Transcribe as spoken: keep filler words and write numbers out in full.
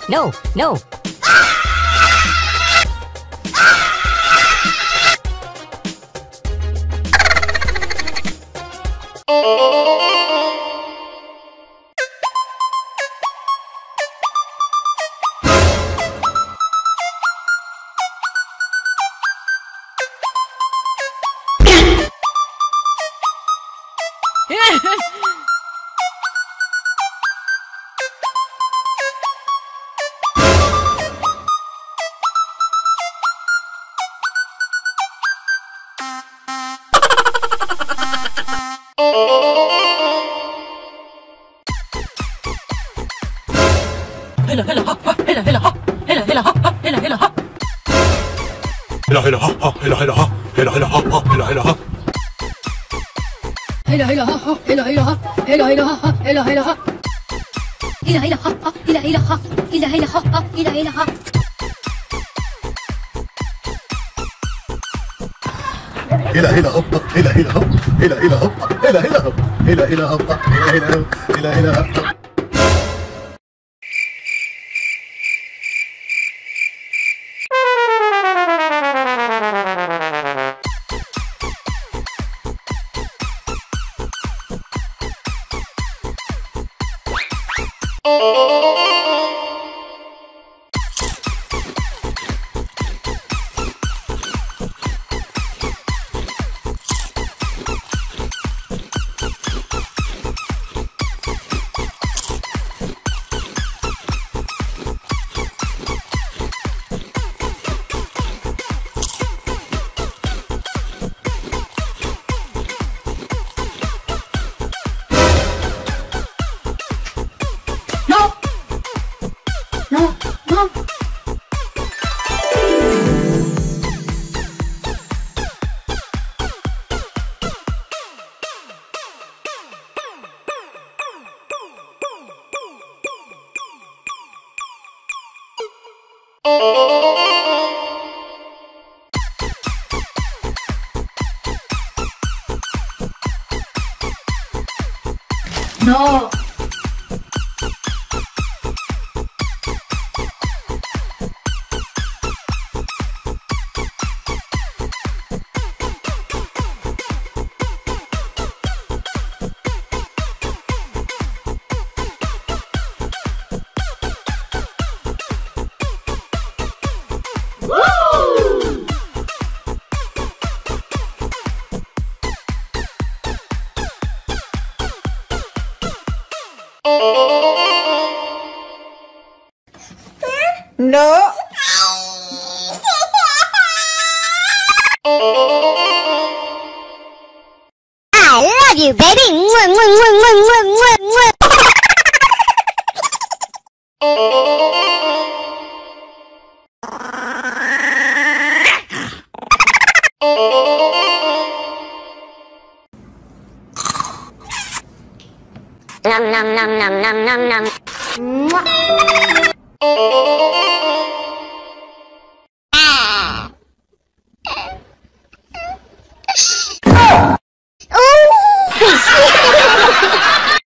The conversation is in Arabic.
no, no. هلا هلا ها هلا هلا ها هلا هلا ها هلا هلا ها هلا هلا ها هلا هلا ها هلا هلا ها هلا هلا ها هلا هلا ها هلا هلا ها هلا هلا ها هلا هلا ها هلا هلا ها هلا هلا ها هلا هلا ها هلا هلا ها هلا هلا هوبا هلا هلا هوب هلا هلا هوبا هلا هلا هوب هلا هلا هوبا هلا هلا هوب هلا هلا هوب No, no. No. No. I love you, baby. Mwah, mwah, mwah, mwah, mwah, mwah. Nom nom nom nom nom nom nom. Mwah. Ah. Ooh.